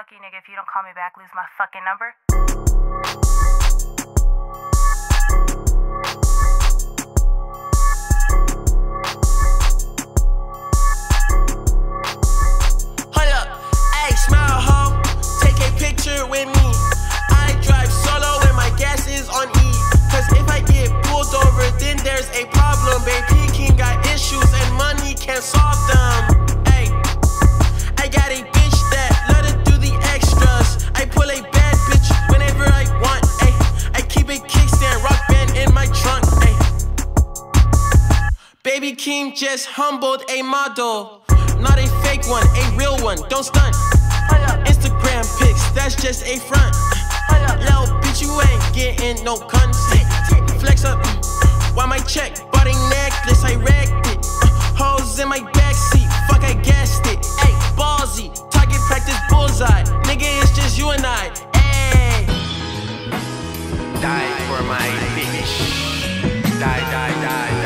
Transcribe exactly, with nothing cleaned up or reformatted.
fuck you, nigga, if you don't call me back, lose my fucking number. Hold up, ayy, smile, ho. Take a picture with me. I drive solo when my gas is on E. Cause if I get pulled over, then there's a problem. Baby King got issues and money can't solve them. Ayy, I got a bitch that love to do the extras. I pull a bad bitch whenever I want. Ayy, I keep a kickstand, rock band in my trunk. Ayy, Baby King just humbled a model. Not a fake one, a real one, don't stunt. Instagram pics, that's just a front. Little bitch, you ain't getting no content. Flex up, why my check? Bought a necklace, I wrecked it. Hoes in my backseat, fuck, I guessed it. Ayy, ballsy, target practice bullseye. Nigga, it's just you and I. Ayy, Die for my bitch. Die, die, die.